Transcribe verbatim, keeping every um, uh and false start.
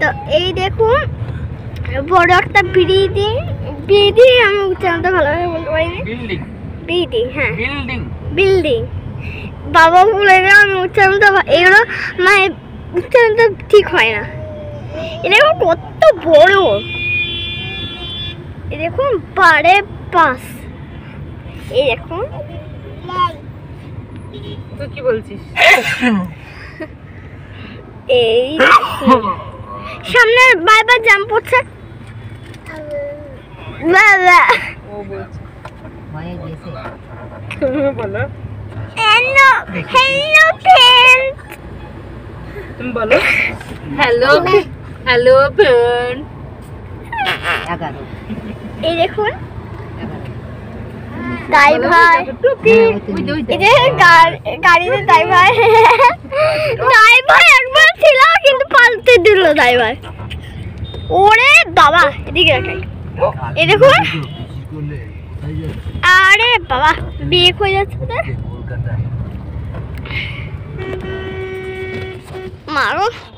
তো এই দেখুন বড় একটা বিল্ডিং বিল্ডিং আমি উচ্চারণটা ভালোভাবে বলতে পারিনি বিল্ডিং বিল্ডিং হ্যাঁ বিল্ডিং বিল্ডিং বাবা বলে গেল আমি উচ্চারণটা এগুলো মানে উচ্চারণটা ঠিক হয় না। এ দেখুন কত বড়, এ দেখুন পাড়ে পাশ, এই দেখুন তুই কি বলছিস? এই সামনে বারবার জাম পড়ছে। বাবা ও বলছে মায়ে গেছে তুমি বলো, হ্যালো হ্যালো ফ্রেন্ড, তুমি বলো হ্যালো হ্যালো ফ্রেন্ড। এগারো এই দেখুন এগারো ড্রাইভার, এই যে গাড়িতে ড্রাইভার ড্রাইভার একবার ছিল কিন্তু পাল্টে দিল ড্রাইভার। ওরে বাবা এদিকে রাখাই, এই দেখুন আরে বাবা বিয়ে হয়ে যাচ্ছে তো মারো।